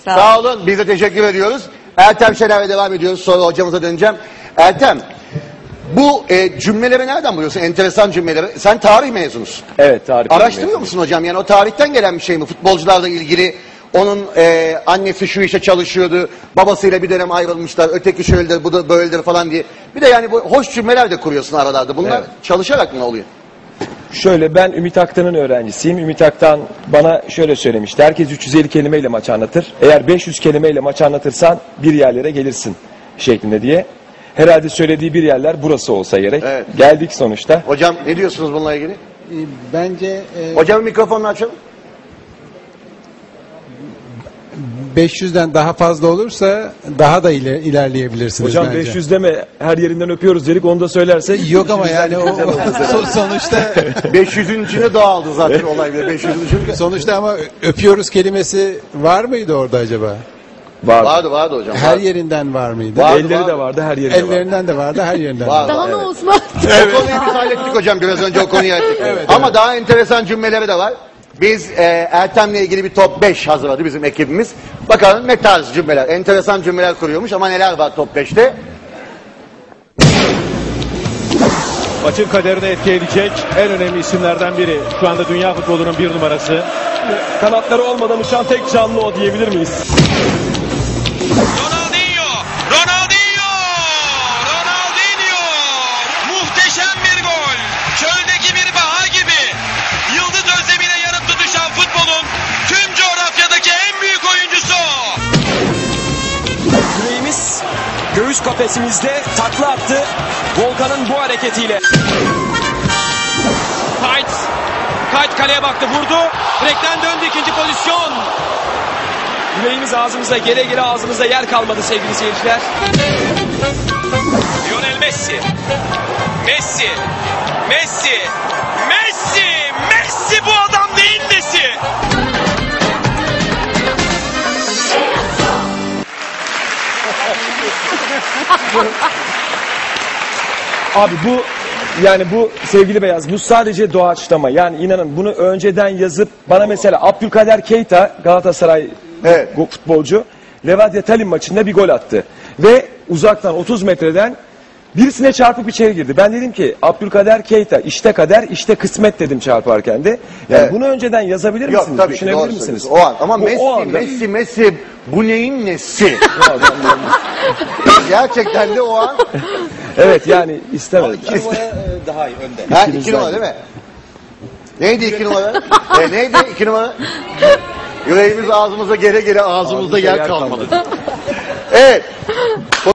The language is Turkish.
Sağ olun. Biz de teşekkür ediyoruz. Ertem Şener'le devam ediyoruz. Sonra hocamıza döneceğim. Ertem, bu cümleleri nereden buluyorsun? Enteresan cümleleri. Sen tarih mezunusun. Evet, tarih. Araştırıyor musun hocam? Yani o tarihten gelen bir şey mi? Futbolcularla ilgili onun annesi şu işe çalışıyordu, babasıyla bir dönem ayrılmışlar, öteki şöyledir, bu da böyledir falan diye. Bir de yani bu hoş cümleler de kuruyorsun aralarda. Bunlar Evet. çalışarak mı oluyor? Şöyle, ben Ümit Aktan'ın öğrencisiyim. Ümit Aktan bana şöyle söylemişti. Herkes 350 kelimeyle maç anlatır. Eğer 500 kelimeyle maç anlatırsan bir yerlere gelirsin şeklinde diye. Herhalde söylediği bir yerler burası olsa gerek. Evet. Geldik sonuçta. Hocam ne diyorsunuz bununla ilgili? Bence Hocam mikrofonunu açalım. 500'den daha fazla olursa daha da ilerleyebilirsiniz Hocam bence. 500 deme, her yerinden öpüyoruz dedik, onu da söylersek. Yok ama yani o sonuçta 500'ün içine dağıldı zaten olay bile. 500'ün içine. sonuçta ama öpüyoruz kelimesi var mıydı orada acaba? Vardı. Vardı hocam. Her vardı. yerinden var mıydı? Var. Elleri de vardı, her yerinde vardı. Ellerinden de vardı, her yerinden. Var, de. var, Daha ne evet. olsun? O konuyu biz hallettik hocam, biraz önce o konuyu hallettik. Ama daha enteresan cümleleri de var. Biz Ertem'le ilgili bir top 5 hazırladı bizim ekibimiz. Bakalım ne tarz cümleler, enteresan cümleler kuruyormuş ama neler var top 5'te? Maçın kaderini etki edecek en önemli isimlerden biri. Şu anda dünya futbolunun bir numarası. Kanatları olmadan uçan tek canlı o diyebilir miyiz? Ronaldinho! Ronaldinho! Ronaldinho! Muhteşem bir gol! Çöldeki bir bahar gibi! Yıldız özlemine yanıp tutuşan futbolun tüm coğrafyadaki en büyük oyuncusu! Yüreğimiz göğüs kafesimizde takla attı Volkan'ın bu hareketiyle. Kayt kaleye baktı, vurdu. Direkten döndü, ikinci pozisyon. Yüreğimiz ağzımızda, gele gele ağzımızda yer kalmadı sevgili seyirciler. Lionel Messi. Messi. Messi. Messi. Messi bu adam neyin nesi? Abi bu sevgili Beyaz, bu sadece doğaçlama. Yani inanın bunu önceden yazıp bana mesela Abdülkader Keita, Galatasaray Evet. futbolcu, Levadia Tallinn maçında bir gol attı. Ve uzaktan 30 metreden birisine çarpıp içeri girdi. Ben dedim ki Abdülkader Keita, işte kader, işte kısmet dedim çarparken de. Yani Evet. bunu önceden yazabilir Yok misiniz? tabii ki Düşünebilir doğru misiniz? söylüyorsun. O an. Ama Bu Messi, o anda- Messi bu neyin nesi? Gerçekten de o an. Evet, yani istemedim. Daha iyi önde. Ha, 2 numara değil mi? Neydi 2 numara? Neydi 2 numara? Yüreğimiz ağzımıza gele gele ağzımızda yer kalmadı. Evet.